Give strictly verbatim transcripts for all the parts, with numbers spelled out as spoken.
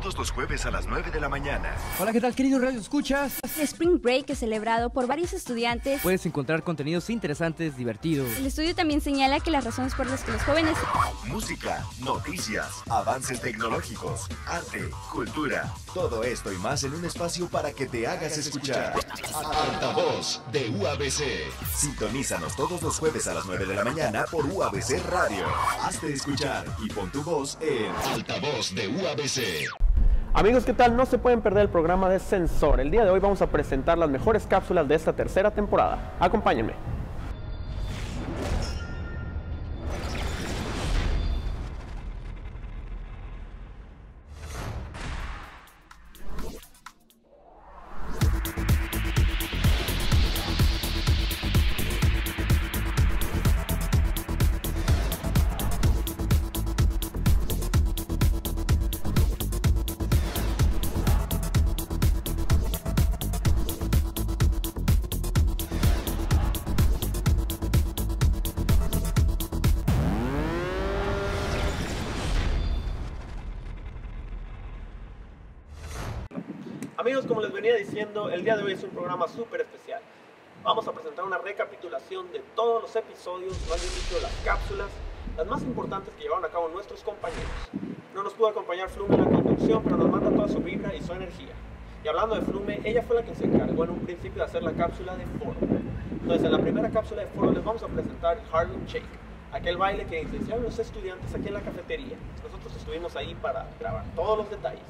todos los jueves a las nueve de la mañana. Hola, ¿qué tal, queridos Radio Escuchas? El Spring Break es celebrado por varios estudiantes. Puedes encontrar contenidos interesantes, divertidos. El estudio también señala que las razones por las que los jóvenes... Música, noticias, avances tecnológicos, arte, cultura, todo esto y más en un espacio para que te hagas escuchar. Altavoz de U A B C. Sintonízanos todos los jueves a las nueve de la mañana por U A B C Radio. Hazte escuchar y pon tu voz en Altavoz de U A B C. Amigos, ¿qué tal? No se pueden perder el programa de Sensor. El día de hoy vamos a presentar las mejores cápsulas de esta tercera temporada. Acompáñenme. Amigos, como les venía diciendo, el día de hoy es un programa súper especial. Vamos a presentar una recapitulación de todos los episodios, o bien dicho, las cápsulas, las más importantes que llevaron a cabo nuestros compañeros. No nos pudo acompañar Flume en la conducción, pero nos manda toda su vibra y su energía. Y hablando de Flume, ella fue la que se encargó en un principio de hacer la cápsula de foro. Entonces, en la primera cápsula de foro les vamos a presentar el Harlem Shake, aquel baile que iniciaron los estudiantes aquí en la cafetería. Nosotros estuvimos ahí para grabar todos los detalles.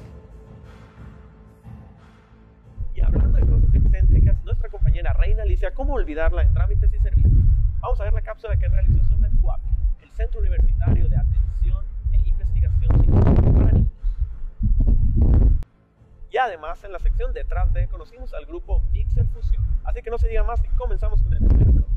Y hablando de cosas excéntricas, nuestra compañera Reina Alicia, ¿cómo olvidarla en trámites y servicios? Vamos a ver la cápsula que realizó sobre el C U A P, el Centro Universitario de Atención e Investigación Psicológica para Niños. Y además, en la sección detrás de, conocimos al grupo Mixer Fusión. Así que no se diga más y comenzamos con el primer bloque.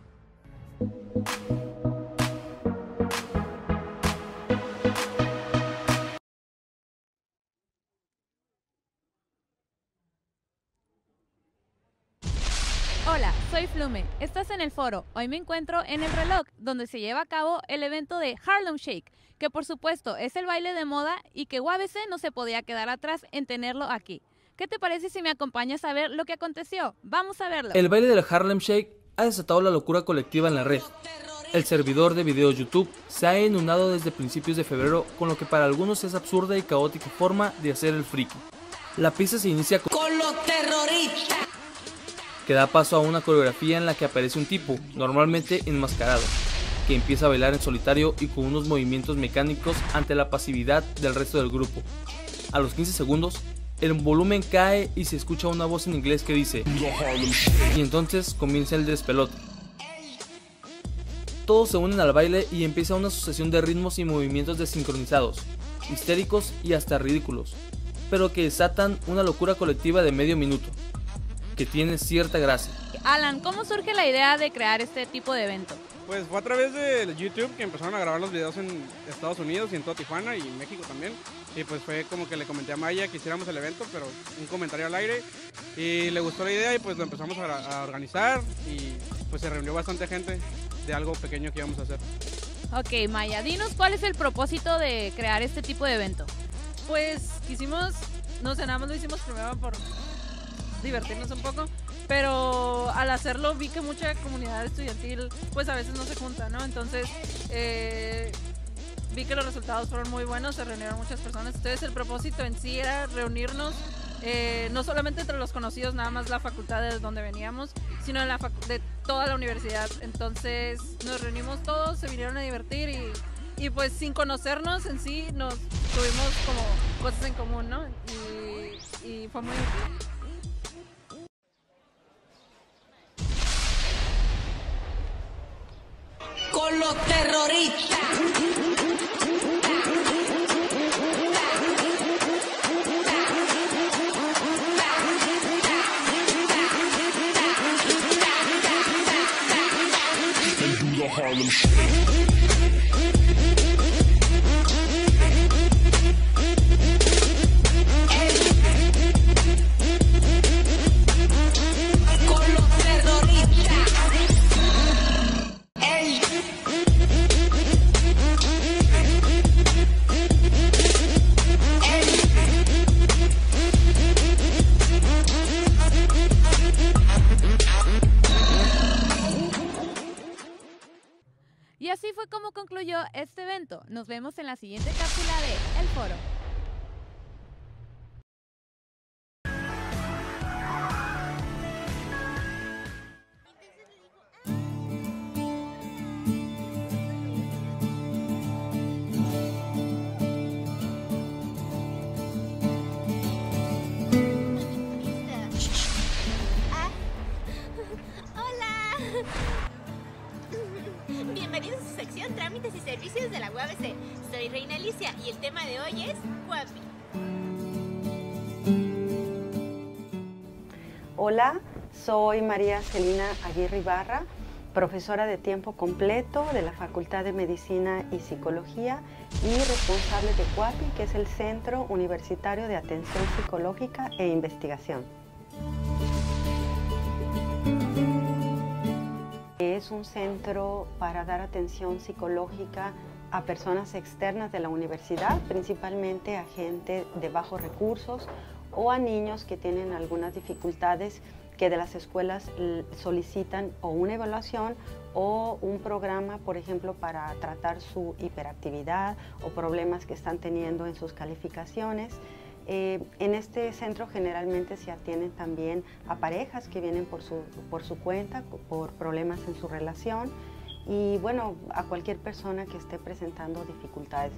Hola, soy Flume. Estás en el foro. Hoy me encuentro en el reloj, donde se lleva a cabo el evento de Harlem Shake, que por supuesto es el baile de moda y que U A B C no se podía quedar atrás en tenerlo aquí. ¿Qué te parece si me acompañas a ver lo que aconteció? Vamos a verlo. El baile del Harlem Shake ha desatado la locura colectiva en la red. El servidor de videos YouTube se ha inundado desde principios de febrero con lo que para algunos es absurda y caótica forma de hacer el friki. La pista se inicia con, con los terroristas, que da paso a una coreografía en la que aparece un tipo, normalmente enmascarado, que empieza a bailar en solitario y con unos movimientos mecánicos ante la pasividad del resto del grupo. A los quince segundos, el volumen cae y se escucha una voz en inglés que dice, y entonces comienza el despelote. Todos se unen al baile y empieza una sucesión de ritmos y movimientos desincronizados, histéricos y hasta ridículos, pero que desatan una locura colectiva de medio minuto, que tiene cierta gracia. Alan, ¿cómo surge la idea de crear este tipo de evento? Pues fue a través de YouTube que empezaron a grabar los videos en Estados Unidos y en toda Tijuana y México también. Y pues fue como que le comenté a Maya que hiciéramos el evento, pero un comentario al aire. Y le gustó la idea y pues lo empezamos a, a organizar y pues se reunió bastante gente de algo pequeño que íbamos a hacer. Ok, Maya, dinos cuál es el propósito de crear este tipo de evento. Pues quisimos, no sé, nada más lo hicimos primero por divertirnos un poco, pero al hacerlo vi que mucha comunidad estudiantil pues a veces no se junta, ¿no? Entonces eh, vi que los resultados fueron muy buenos, se reunieron muchas personas, entonces el propósito en sí era reunirnos eh, no solamente entre los conocidos, nada más la facultad de donde veníamos, sino de, la de toda la universidad. Entonces nos reunimos todos, se vinieron a divertir y, y pues sin conocernos en sí nos tuvimos como cosas en común, ¿no? Y, y fue muy útil. con los terroristas. Harlem Shake. concluyó este evento. Nos vemos en la siguiente cápsula de El Foro. Bienvenidos a su sección Trámites y Servicios de la U A B C. Soy Reina Alicia y el tema de hoy es Guapi. Hola, soy María Celina Aguirre Ibarra, profesora de tiempo completo de la Facultad de Medicina y Psicología y responsable de CUAPI, que es el Centro Universitario de Atención Psicológica e Investigación. Es un centro para dar atención psicológica a personas externas de la universidad, principalmente a gente de bajos recursos o a niños que tienen algunas dificultades que de las escuelas solicitan o una evaluación o un programa, por ejemplo, para tratar su hiperactividad o problemas que están teniendo en sus calificaciones. Eh, en este centro generalmente se atienden también a parejas que vienen por su, por su cuenta, por problemas en su relación y bueno, a cualquier persona que esté presentando dificultades.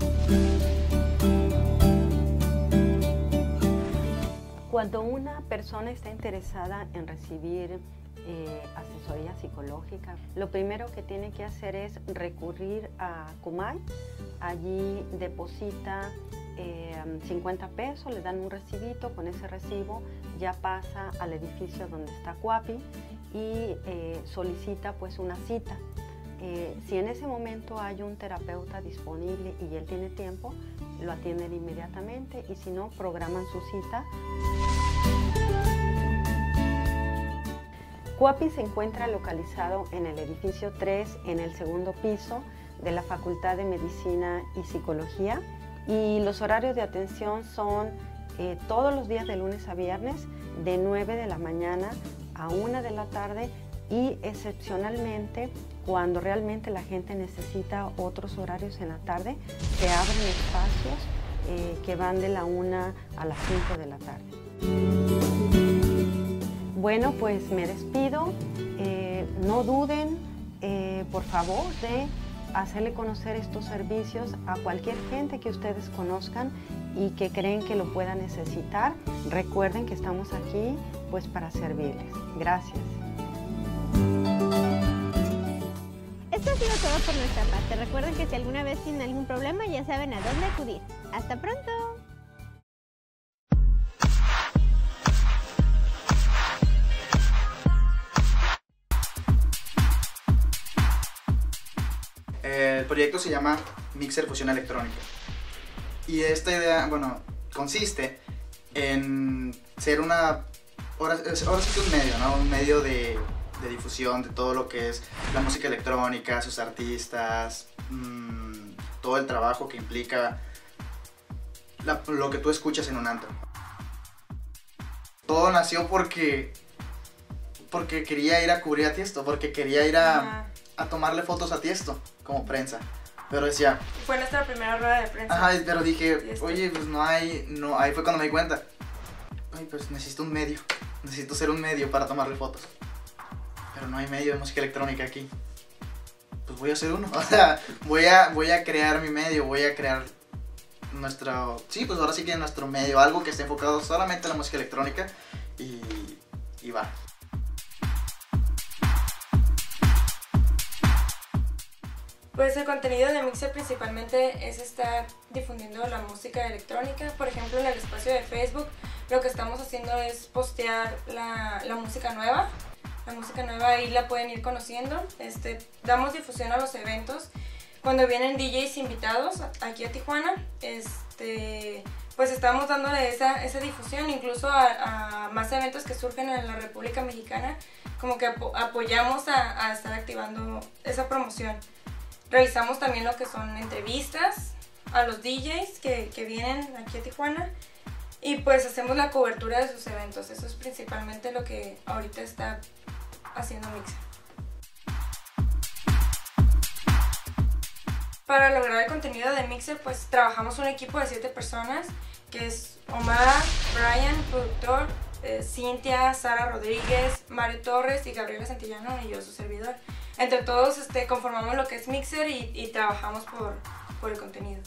Cuando una persona está interesada en recibir eh, asesoría psicológica, lo primero que tiene que hacer es recurrir a Kumai. Allí deposita eh, cincuenta pesos, le dan un recibito, con ese recibo ya pasa al edificio donde está CUAPI y eh, solicita pues una cita. Eh, si en ese momento hay un terapeuta disponible y él tiene tiempo, lo atienden inmediatamente y si no, programan su cita. CUAPI se encuentra localizado en el edificio tres, en el segundo piso de la Facultad de Medicina y Psicología y los horarios de atención son eh, todos los días de lunes a viernes de nueve de la mañana a una de la tarde y excepcionalmente cuando realmente la gente necesita otros horarios en la tarde se abren espacios eh, que van de la una a las cinco de la tarde. Bueno, pues me despido. Eh, no duden, eh, por favor, de hacerle conocer estos servicios a cualquier gente que ustedes conozcan y que creen que lo pueda necesitar. Recuerden que estamos aquí pues para servirles. Gracias. Esto ha sido todo por nuestra parte. Recuerden que si alguna vez tienen algún problema ya saben a dónde acudir. ¡Hasta pronto! El proyecto se llama Mixer Fusión Electrónica y esta idea, bueno, consiste en ser una, ahora, ahora sí que un medio, ¿no? Un medio de, de difusión de todo lo que es la música electrónica, sus artistas, mmm, todo el trabajo que implica la, lo que tú escuchas en un antro. Todo nació porque, porque quería ir a cubrir a Tiesto, porque quería ir a, a tomarle fotos a Tiesto como prensa, pero decía... Fue nuestra primera rueda de prensa. Ajá, pero dije, oye, pues no hay, no, ahí fue cuando me di cuenta, ay, pues necesito un medio, necesito ser un medio para tomarle fotos, pero no hay medio de música electrónica aquí, pues voy a hacer uno, o sea, voy a, voy a crear mi medio, voy a crear nuestro, sí, pues ahora sí que nuestro medio, algo que esté enfocado solamente en la música electrónica y, y va. Pues el contenido de Mixer principalmente es estar difundiendo la música electrónica. Por ejemplo, en el espacio de Facebook lo que estamos haciendo es postear la, la música nueva. La música nueva ahí la pueden ir conociendo. Este, damos difusión a los eventos. Cuando vienen D Js invitados aquí a Tijuana, este, pues estamos dándole esa, esa difusión incluso a, a más eventos que surgen en la República Mexicana. Como que apo apoyamos a, a estar activando esa promoción. Realizamos también lo que son entrevistas a los D Js que, que vienen aquí a Tijuana y pues hacemos la cobertura de sus eventos. Eso es principalmente lo que ahorita está haciendo Mixer. Para lograr el contenido de Mixer, pues trabajamos un equipo de siete personas, que es Omar, Brian, productor, eh, Cintia, Sara Rodríguez, Mario Torres y Gabriela Santillano, y yo, su servidor. Entre todos este, conformamos lo que es Mixer y, y trabajamos por, por el contenido.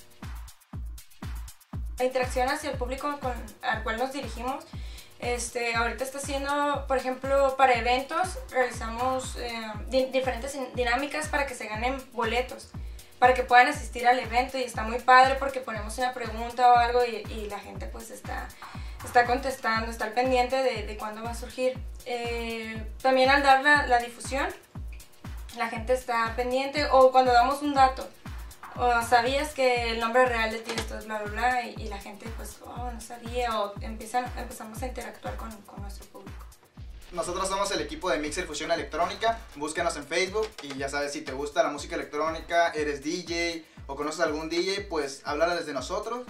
La interacción hacia el público con, al cual nos dirigimos, este, ahorita está haciendo, por ejemplo, para eventos, realizamos eh, di diferentes dinámicas para que se ganen boletos, para que puedan asistir al evento, y está muy padre porque ponemos una pregunta o algo y, y la gente pues está, está contestando, está al pendiente de, de cuándo va a surgir. Eh, también al dar la, la difusión, la gente está pendiente, o cuando damos un dato, o sabías que el nombre real de ti esto es bla bla bla, y, y la gente pues, oh, no sabía, o empiezan, empezamos a interactuar con, con nuestro público. Nosotros somos el equipo de Mixer Fusión Electrónica. Búscanos en Facebook y ya sabes, si te gusta la música electrónica, eres D J o conoces a algún D J, pues háblales de nosotros.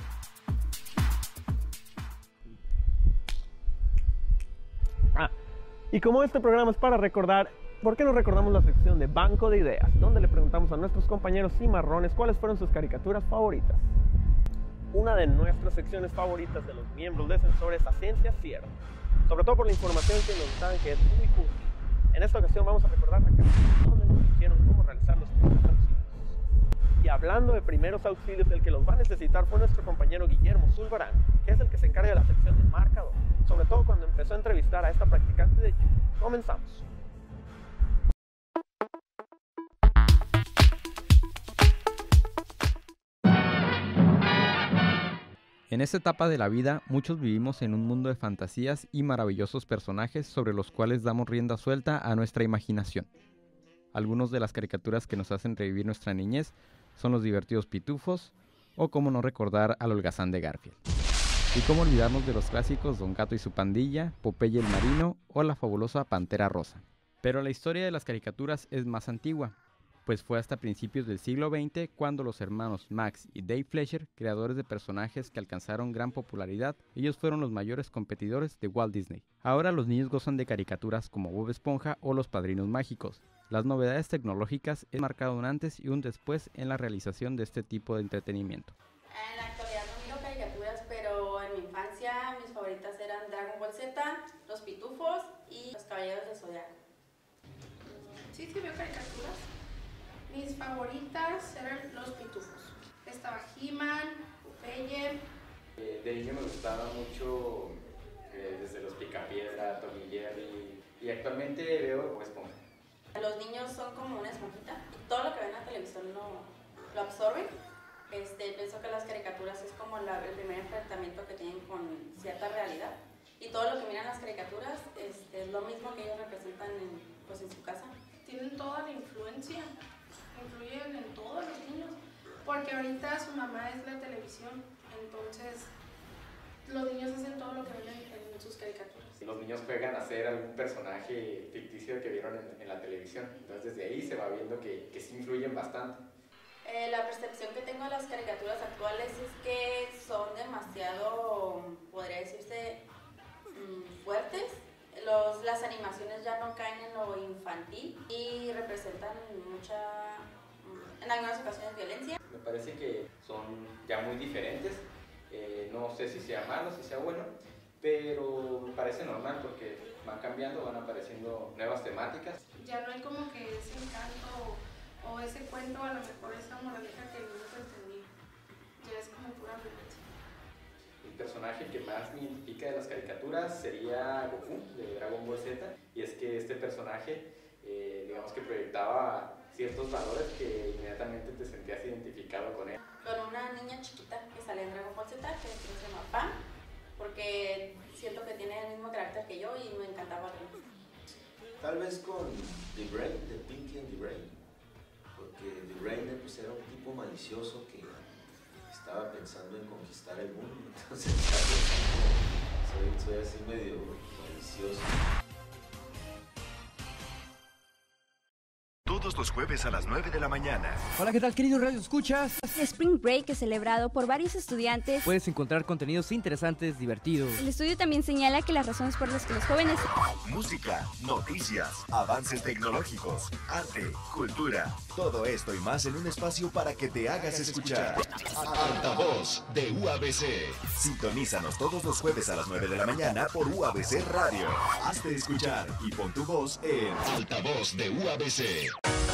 Ah, y como este programa es para recordar, ¿por qué no recordamos la sección de Banco de Ideas? Donde le preguntamos a nuestros compañeros cimarrones cuáles fueron sus caricaturas favoritas. Una de nuestras secciones favoritas de los miembros de Sensor es la ciencia cierta. Sobre todo por la información que nos dan, que es muy cool. En esta ocasión vamos a recordar la canción donde nos dijeron cómo realizar los primeros auxilios. Y hablando de primeros auxilios, el que los va a necesitar fue nuestro compañero Guillermo Zulbarán, que es el que se encarga de la sección de marcador. Sobre todo cuando empezó a entrevistar a esta practicante de judo. Comenzamos. En esta etapa de la vida, muchos vivimos en un mundo de fantasías y maravillosos personajes sobre los cuales damos rienda suelta a nuestra imaginación. Algunos de las caricaturas que nos hacen revivir nuestra niñez son los divertidos Pitufos, o cómo no recordar al holgazán de Garfield. Y cómo olvidarnos de los clásicos Don Gato y su pandilla, Popeye el Marino o la fabulosa Pantera Rosa. Pero la historia de las caricaturas es más antigua, pues fue hasta principios del siglo veinte cuando los hermanos Max y Dave Fleischer, creadores de personajes que alcanzaron gran popularidad, ellos fueron los mayores competidores de Walt Disney. Ahora los niños gozan de caricaturas como Bob Esponja o Los Padrinos Mágicos. Las novedades tecnológicas han marcado un antes y un después en la realización de este tipo de entretenimiento. En la actualidad no miro caricaturas, pero en mi infancia mis favoritas eran Dragon Ball Z, Los Pitufos y Los Caballeros del Zodiaco. Sí, sí veo caricaturas. Mis favoritas eran Los Pitufos. Estaba He-Man, Popeye. Eh, de niño me gustaba mucho eh, desde Los Picapiedra, Tom y Jerry, y actualmente veo Bob Esponja. Los niños son como una esponjita, todo lo que ven en la televisión lo, lo absorben. Este, pienso que las caricaturas es como la, el primer enfrentamiento que tienen con cierta realidad, y todo lo que miran las caricaturas este, es lo mismo que ellos representan en, pues, en su casa. Tienen toda la influencia. Influyen en todos los niños, porque ahorita su mamá es la televisión, entonces los niños hacen todo lo que ven en, en sus caricaturas. Los niños juegan a ser algún personaje ficticio que vieron en, en la televisión, entonces desde ahí se va viendo que, que sí influyen bastante. Eh, la percepción que tengo de las caricaturas actuales es que son demasiado, podría decirse, mmm, fuertes. Los, las animaciones ya no caen en lo infantil y representan mucha, en algunas ocasiones, violencia. Me parece que son ya muy diferentes, eh, no sé si sea malo, si sea bueno, pero me parece normal porque van cambiando, van apareciendo nuevas temáticas. Ya no hay como que ese encanto o ese cuento, a lo mejor esa moraleja que el niño entendía, ya es como pura violencia. El personaje que más me identifica de las caricaturas sería Goku, de Dragon Ball Z, y es que este personaje, eh, digamos que proyectaba ciertos valores que inmediatamente te sentías identificado con él. Con una niña chiquita que sale en Dragon Ball Z, que se llama Pam, porque siento que tiene el mismo carácter que yo y me encantaba verlo. Tal vez con The Brain, de Pinky and the Brain, porque The Brain pues, era un tipo malicioso que estaba pensando en conquistar el mundo, entonces soy, soy así medio malicioso. todos los jueves a las nueve de la mañana. Hola, ¿qué tal, queridos Radio Escuchas? El Spring Break es celebrado por varios estudiantes. Puedes encontrar contenidos interesantes, divertidos. El estudio también señala que las razones por las que los jóvenes... Música, noticias, avances tecnológicos, arte, cultura, todo esto y más en un espacio para que te hagas escuchar. Altavoz de U A B C. Sintonízanos todos los jueves a las nueve de la mañana por U A B C Radio. Hazte escuchar y pon tu voz en Altavoz de U A B C.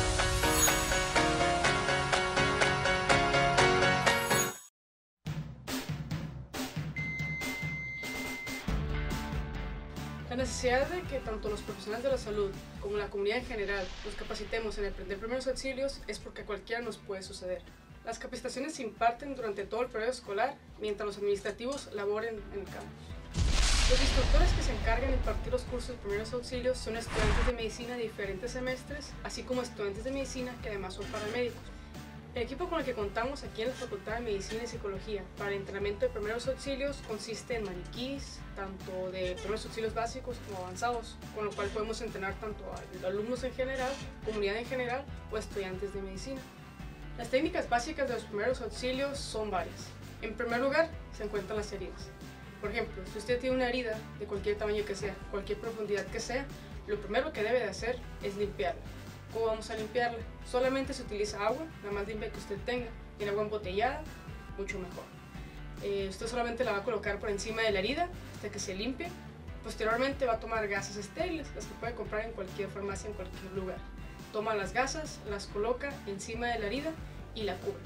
La necesidad de que tanto los profesionales de la salud como la comunidad en general nos capacitemos en aprender primeros auxilios es porque a cualquiera nos puede suceder. Las capacitaciones se imparten durante todo el periodo escolar mientras los administrativos laboren en el campus. Los instructores que se encargan de impartir los cursos de primeros auxilios son estudiantes de medicina de diferentes semestres, así como estudiantes de medicina que además son paramédicos. El equipo con el que contamos aquí en la Facultad de Medicina y Psicología para el entrenamiento de primeros auxilios consiste en maniquís, tanto de primeros auxilios básicos como avanzados, con lo cual podemos entrenar tanto a alumnos en general, comunidad en general o estudiantes de medicina. Las técnicas básicas de los primeros auxilios son varias. En primer lugar, se encuentran las heridas. Por ejemplo, si usted tiene una herida de cualquier tamaño que sea, cualquier profundidad que sea, lo primero que debe de hacer es limpiarla. ¿Cómo vamos a limpiarla? Solamente se utiliza agua, la más limpia que usted tenga, y en agua embotellada, mucho mejor. Eh, usted solamente la va a colocar por encima de la herida hasta que se limpie. Posteriormente va a tomar gasas estériles, las que puede comprar en cualquier farmacia, en cualquier lugar. Toma las gasas, las coloca encima de la herida y la cubre.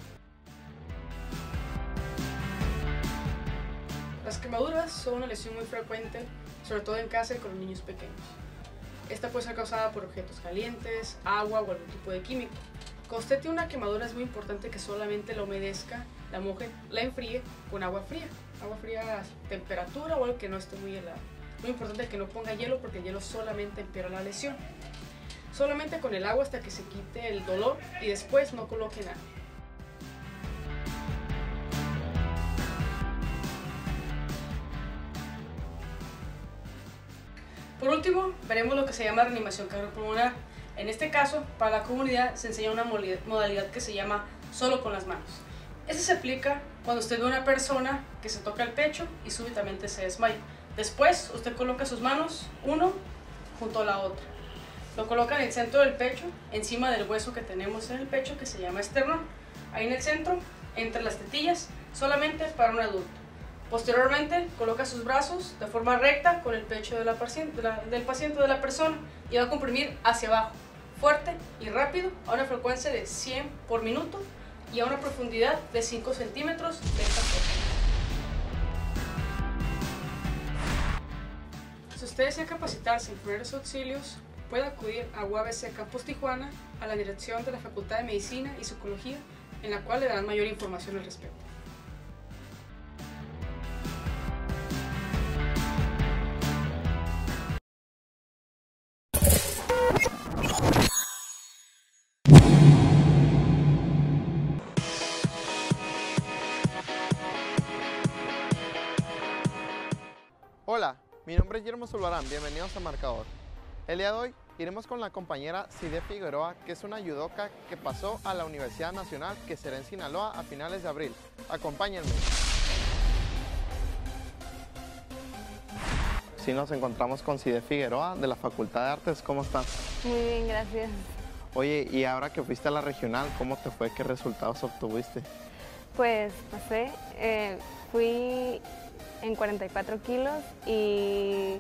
Las quemaduras son una lesión muy frecuente, sobre todo en casa y con los niños pequeños. Esta puede ser causada por objetos calientes, agua o algún tipo de químico. Cuando usted tiene una quemadura es muy importante que solamente la humedezca, la moje, la enfríe con agua fría. Agua fría a temperatura o algo que no esté muy helado. Muy importante que no ponga hielo porque el hielo solamente empeora la lesión. Solamente con el agua hasta que se quite el dolor y después no coloque nada. Por último, veremos lo que se llama reanimación cardiopulmonar. En este caso, para la comunidad se enseña una modalidad que se llama solo con las manos. Este se aplica cuando usted ve a una persona que se toca el pecho y súbitamente se desmaya. Después, usted coloca sus manos, uno junto a la otra. Lo coloca en el centro del pecho, encima del hueso que tenemos en el pecho, que se llama esternón. Ahí en el centro, entre las tetillas, solamente para un adulto. Posteriormente, coloca sus brazos de forma recta con el pecho de la paciente, de la, del paciente o de la persona y va a comprimir hacia abajo, fuerte y rápido, a una frecuencia de cien por minuto y a una profundidad de cinco centímetros de esta forma. Si usted desea capacitarse en primeros auxilios, puede acudir a U A B C Campus Tijuana, a la dirección de la Facultad de Medicina y Psicología, en la cual le darán mayor información al respecto. Hola, mi nombre es Guillermo Zulbarán, bienvenidos a Marcador. El día de hoy iremos con la compañera Cide Figueroa, que es una judoka que pasó a la Universidad Nacional, que será en Sinaloa a finales de abril. Acompáñenme. Sí, nos encontramos con Cide Figueroa de la Facultad de Artes. ¿Cómo estás? Muy bien, gracias. Oye, y ahora que fuiste a la regional, ¿cómo te fue? ¿Qué resultados obtuviste? Pues pasé, eh, fui en cuarenta y cuatro kilos y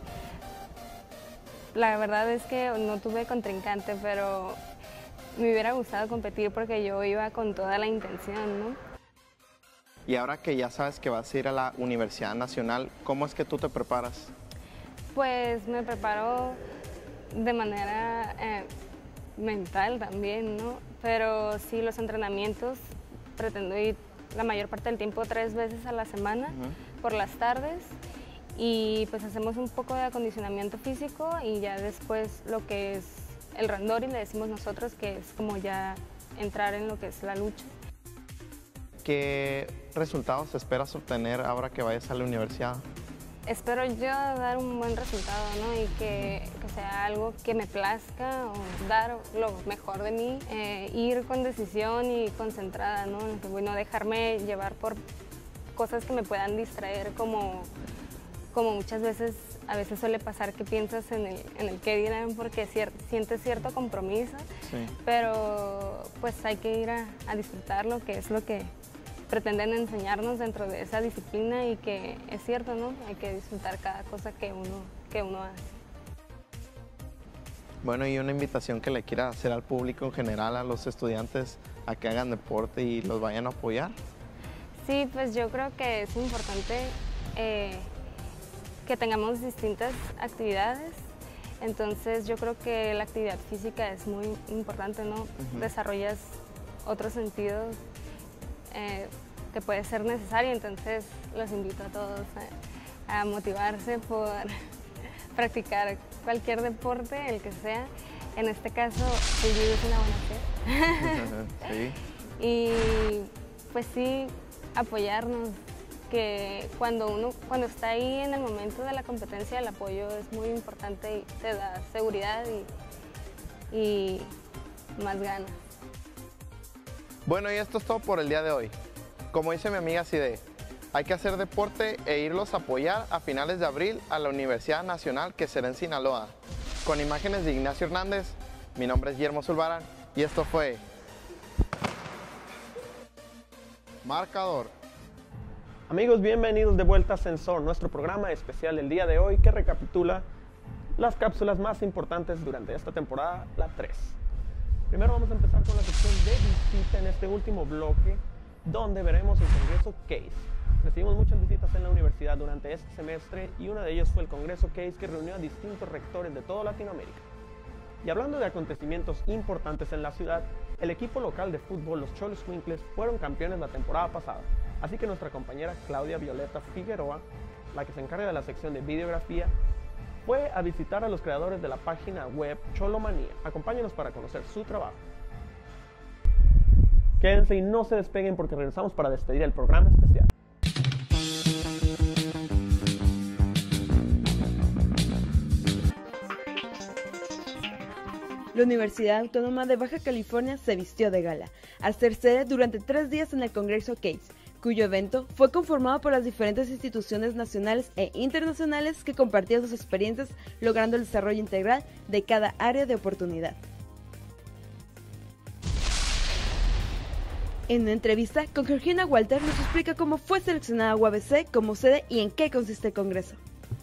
la verdad es que no tuve contrincante, pero me hubiera gustado competir porque yo iba con toda la intención, ¿no? Y ahora que ya sabes que vas a ir a la Universidad Nacional, ¿cómo es que tú te preparas? Pues me preparo de manera eh, mental también, ¿no? Pero sí, los entrenamientos pretendo ir la mayor parte del tiempo tres veces a la semana, uh-huh. por las tardes, y pues hacemos un poco de acondicionamiento físico y ya después lo que es el randori, le decimos nosotros, que es como ya entrar en lo que es la lucha. ¿Qué resultados esperas obtener ahora que vayas a la universidad? espero yo dar un buen resultado, ¿no? Y que, que sea algo que me plazca o dar lo mejor de mí, eh, ir con decisión y concentrada, ¿no? No dejarme llevar por cosas que me puedan distraer, como, como muchas veces, a veces suele pasar que piensas en el, en el qué dirán porque cier, sientes cierto compromiso, sí. Pero pues hay que ir a, a disfrutarlo, que es lo que pretenden enseñarnos dentro de esa disciplina y que es cierto, ¿no? Hay que disfrutar cada cosa que uno, que uno hace. Bueno, y una invitación que le quiera hacer al público en general, a los estudiantes, a que hagan deporte y los vayan a apoyar. Sí, pues yo creo que es importante eh, que tengamos distintas actividades, entonces yo creo que la actividad física es muy importante, ¿no? Uh-huh. Desarrollas otros sentidos eh, que puede ser necesario, entonces los invito a todos a, a motivarse por practicar cualquier deporte, el que sea. En este caso, el judo es una buena opción. Sí. Y pues sí, apoyarnos, que cuando uno cuando está ahí en el momento de la competencia, el apoyo es muy importante y te da seguridad y, y más ganas. Bueno, y esto es todo por el día de hoy. Como dice mi amiga Cide, hay que hacer deporte e irlos a apoyar a finales de abril a la Universidad Nacional, que será en Sinaloa. Con imágenes de Ignacio Hernández, mi nombre es Guillermo Zulbarán y esto fue Marcador. Amigos, bienvenidos de vuelta a Sensor, nuestro programa especial del día de hoy que recapitula las cápsulas más importantes durante esta temporada, la tres. Primero vamos a empezar con la sección de visita en este último bloque, donde veremos el Congreso CASE. Recibimos muchas visitas en la universidad durante este semestre y una de ellas fue el Congreso CASE, que reunió a distintos rectores de toda Latinoamérica. Y hablando de acontecimientos importantes en la ciudad, el equipo local de fútbol, los Xoloscuincles, fueron campeones la temporada pasada. Así que nuestra compañera Claudia Violeta Figueroa, la que se encarga de la sección de videografía, fue a visitar a los creadores de la página web Cholomanía. Acompáñenos para conocer su trabajo. Quédense y no se despeguen porque regresamos para despedir el programa especial. La Universidad Autónoma de Baja California se vistió de gala, al ser sede durante tres días en el Congreso CASE, cuyo evento fue conformado por las diferentes instituciones nacionales e internacionales que compartían sus experiencias, logrando el desarrollo integral de cada área de oportunidad. En una entrevista con Georgina Walter nos explica cómo fue seleccionada U A B C como sede y en qué consiste el Congreso.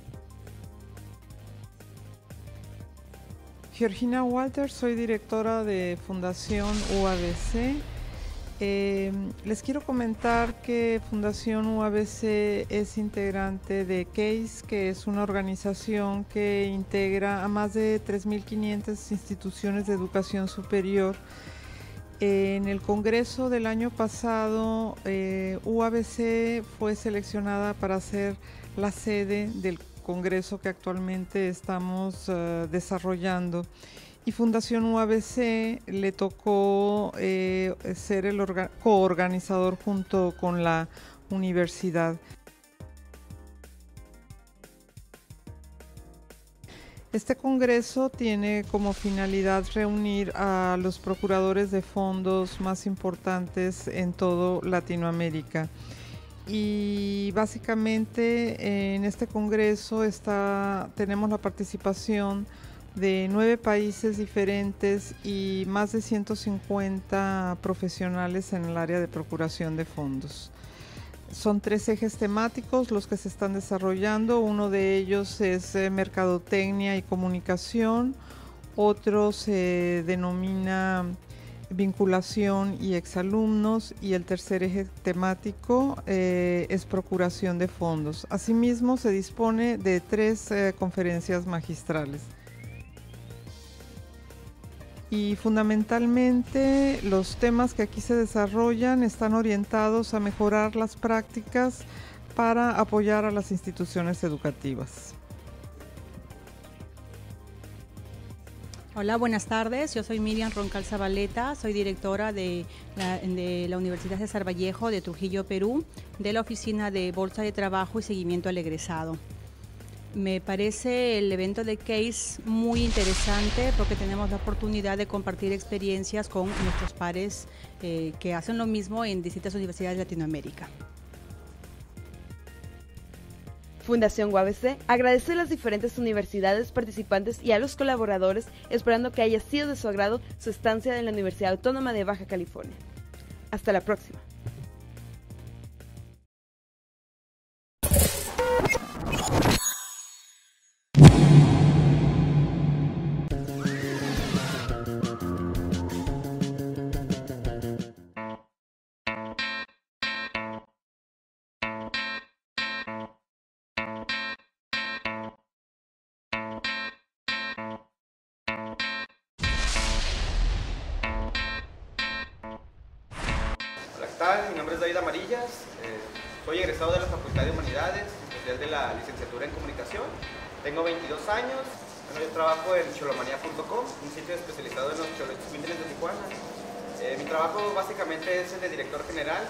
Georgina Walter, soy directora de Fundación U A B C. Eh, les quiero comentar que Fundación U A B C es integrante de CASE, que es una organización que integra a más de tres mil quinientas instituciones de educación superior. En el Congreso del año pasado, eh, U A B C fue seleccionada para ser la sede del Congreso que actualmente estamos uh, desarrollando, y Fundación U A B C le tocó eh, ser el coorganizador junto con la universidad. Este congreso tiene como finalidad reunir a los procuradores de fondos más importantes en toda Latinoamérica. Y básicamente en este congreso está, tenemos la participación de nueve países diferentes y más de ciento cincuenta profesionales en el área de procuración de fondos. Son tres ejes temáticos los que se están desarrollando. Uno de ellos es eh, mercadotecnia y comunicación, otro se denomina vinculación y exalumnos, y el tercer eje temático eh, es procuración de fondos. Asimismo, se dispone de tres eh, conferencias magistrales. Y fundamentalmente los temas que aquí se desarrollan están orientados a mejorar las prácticas para apoyar a las instituciones educativas. Hola, buenas tardes. Yo soy Miriam Roncal Zabaleta, soy directora de la, de la Universidad de César Vallejo de Trujillo, Perú, de la Oficina de Bolsa de Trabajo y Seguimiento al Egresado. Me parece el evento de CASE muy interesante porque tenemos la oportunidad de compartir experiencias con nuestros pares eh, que hacen lo mismo en distintas universidades de Latinoamérica. Fundación U A B C agradece a las diferentes universidades participantes y a los colaboradores, esperando que haya sido de su agrado su estancia en la Universidad Autónoma de Baja California. Hasta la próxima. Mi nombre es David Amarillas, eh, soy egresado de la Facultad de Humanidades, especial de la licenciatura en Comunicación. Tengo veintidós años, bueno, yo trabajo en cholomanía punto com, un sitio especializado en los cholitos de Tijuana. Eh, mi trabajo básicamente es el de director general.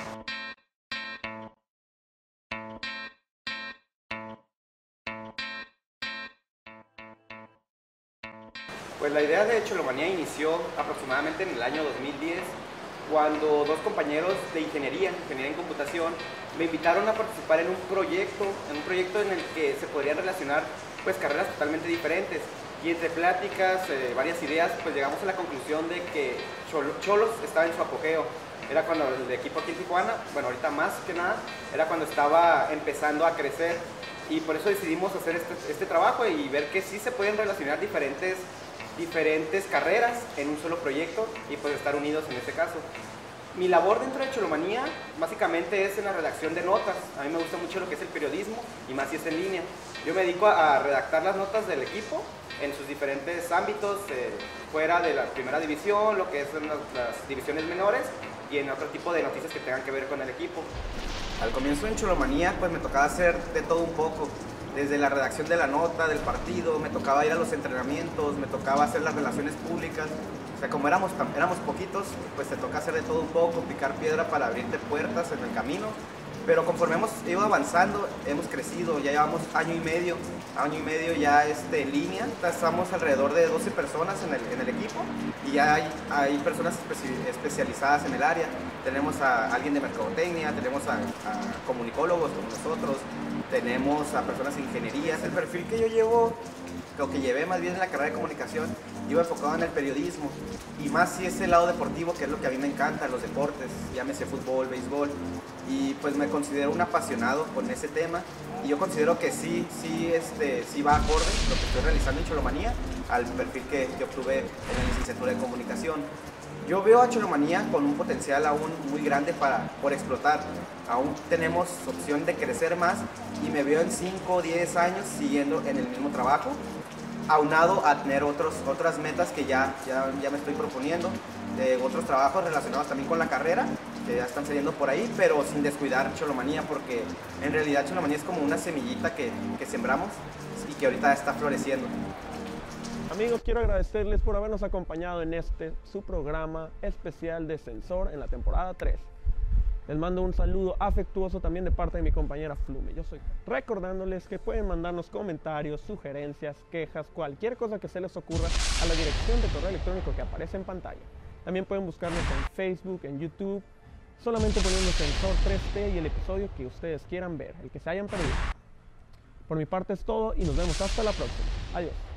Pues la idea de Cholomanía inició aproximadamente en el año dos mil diez, cuando dos compañeros de ingeniería, ingeniería en computación, me invitaron a participar en un proyecto, en un proyecto en el que se podrían relacionar pues carreras totalmente diferentes. Y entre pláticas, eh, varias ideas, pues llegamos a la conclusión de que Cholo, Cholos estaba en su apogeo. Era cuando el equipo aquí en Tijuana, bueno ahorita más que nada, era cuando estaba empezando a crecer. Y por eso decidimos hacer este, este trabajo y ver que sí se pueden relacionar diferentes diferentes carreras en un solo proyecto y pues estar unidos en este caso. Mi labor dentro de Cholomanía básicamente es en la redacción de notas. A mí me gusta mucho lo que es el periodismo y más si es en línea. Yo me dedico a, a redactar las notas del equipo en sus diferentes ámbitos, eh, fuera de la primera división, lo que son las, las divisiones menores y en otro tipo de noticias que tengan que ver con el equipo. Al comienzo en Cholomanía pues me tocaba hacer de todo un poco. Desde la redacción de la nota, del partido, me tocaba ir a los entrenamientos, me tocaba hacer las relaciones públicas. O sea, como éramos, éramos poquitos, pues te toca hacer de todo un poco, picar piedra para abrirte puertas en el camino. Pero conforme hemos ido avanzando, hemos crecido, ya llevamos año y medio, año y medio ya este, en línea. Estamos alrededor de doce personas en el, en el equipo y ya hay, hay personas especi especializadas en el área. Tenemos a alguien de mercadotecnia, tenemos a, a comunicólogos como nosotros, tenemos a personas en ingeniería. El perfil que yo llevo, lo que llevé más bien en la carrera de comunicación, iba enfocado en el periodismo y más si es el lado deportivo, que es lo que a mí me encanta, los deportes, llámese fútbol, béisbol, y pues me considero un apasionado con ese tema y yo considero que sí, sí, este, sí va acorde lo que estoy realizando en Cholomanía al perfil que, que obtuve en la licenciatura de comunicación. Yo veo a Cholomanía con un potencial aún muy grande para, por explotar. Aún tenemos opción de crecer más y me veo en cinco o diez años siguiendo en el mismo trabajo, aunado a tener otros, otras metas que ya, ya, ya me estoy proponiendo, de otros trabajos relacionados también con la carrera, que ya están saliendo por ahí, pero sin descuidar Cholomanía, porque en realidad Cholomanía es como una semillita que, que sembramos y que ahorita está floreciendo. Amigos, quiero agradecerles por habernos acompañado en este, su programa especial de Sensor en la temporada tres. Les mando un saludo afectuoso también de parte de mi compañera Flume. Yo soy recordándoles que pueden mandarnos comentarios, sugerencias, quejas, cualquier cosa que se les ocurra a la dirección de correo electrónico que aparece en pantalla. También pueden buscarnos en Facebook, en YouTube, solamente poniendo Sensor tres T y el episodio que ustedes quieran ver, el que se hayan perdido. Por mi parte es todo y nos vemos hasta la próxima. Adiós.